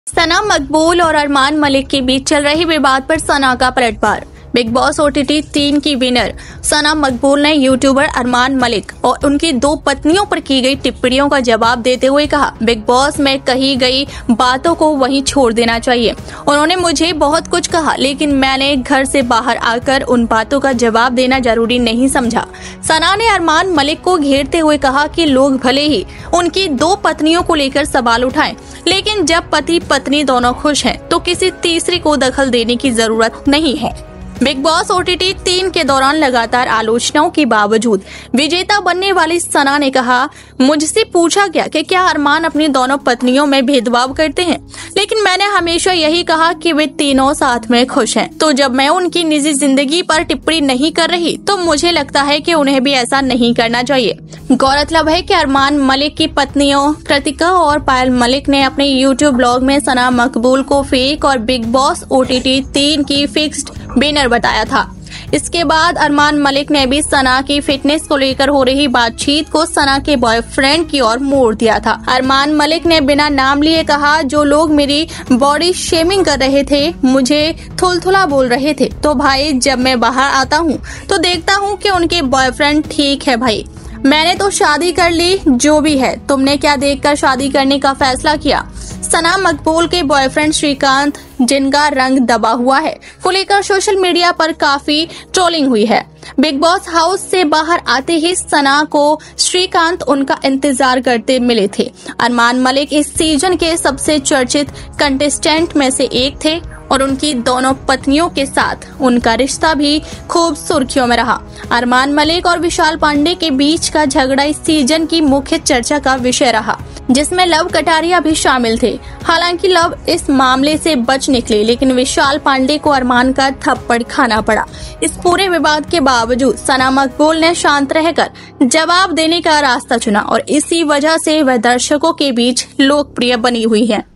सना मकबूल और अरमान मलिक के बीच चल रही विवाद पर सना का पलटवार। बिग बॉस OTT 3 की विनर सना मकबूल ने यूट्यूबर अरमान मलिक और उनकी 2 पत्नियों पर की गई टिप्पणियों का जवाब देते हुए कहा, बिग बॉस में कही गई बातों को वहीं छोड़ देना चाहिए। उन्होंने मुझे बहुत कुछ कहा, लेकिन मैंने घर से बाहर आकर उन बातों का जवाब देना जरूरी नहीं समझा। सना ने अरमान मलिक को घेरते हुए कहा कि लोग भले ही उनकी 2 पत्नियों को लेकर सवाल उठाएं, लेकिन जब पति पत्नी दोनों खुश हैं तो किसी तीसरे को दखल देने की जरूरत नहीं है। बिग बॉस OTT 3 के दौरान लगातार आलोचनाओं के बावजूद विजेता बनने वाली सना ने कहा, मुझसे पूछा गया कि क्या अरमान अपनी दोनों पत्नियों में भेदभाव करते हैं, लेकिन मैंने हमेशा यही कहा कि वे तीनों साथ में खुश हैं। तो जब मैं उनकी निजी जिंदगी पर टिप्पणी नहीं कर रही तो मुझे लगता है कि उन्हें भी ऐसा नहीं करना चाहिए। गौरतलब है कि अरमान मलिक की पत्नियों कृतिका और पायल मलिक ने अपने YouTube ब्लॉग में सना मकबूल को फेक और बिग बॉस OTT 3 की फिक्स्ड विनर बताया था। इसके बाद अरमान मलिक ने भी सना की फिटनेस को लेकर हो रही बातचीत को सना के बॉयफ्रेंड की ओर मोड़ दिया था। अरमान मलिक ने बिना नाम लिए कहा, जो लोग मेरी बॉडी शेमिंग कर रहे थे, मुझे थुलथुला बोल रहे थे, तो भाई जब मैं बाहर आता हूँ तो देखता हूँ कि उनके बॉयफ्रेंड ठीक है। भाई मैंने तो शादी कर ली, जो भी है, तुमने क्या देखकर शादी करने का फैसला किया। सना मकबूल के बॉयफ्रेंड श्रीकांत, जिनका रंग दबा हुआ है, को लेकर सोशल मीडिया पर काफी ट्रोलिंग हुई है। बिग बॉस हाउस से बाहर आते ही सना को श्रीकांत उनका इंतजार करते मिले थे। अरमान मलिक इस सीजन के सबसे चर्चित कंटेस्टेंट में से एक थे और उनकी दोनों पत्नियों के साथ उनका रिश्ता भी खूब सुर्खियों में रहा। अरमान मलिक और विशाल पांडे के बीच का झगड़ा इस सीजन की मुख्य चर्चा का विषय रहा, जिसमें लव कटारिया भी शामिल थे। हालांकि लव इस मामले से बच निकले, लेकिन विशाल पांडे को अरमान का थप्पड़ खाना पड़ा। इस पूरे विवाद के बावजूद सना मकबूल ने शांत रहकर जवाब देने का रास्ता चुना और इसी वजह से वह दर्शकों के बीच लोकप्रिय बनी हुई है।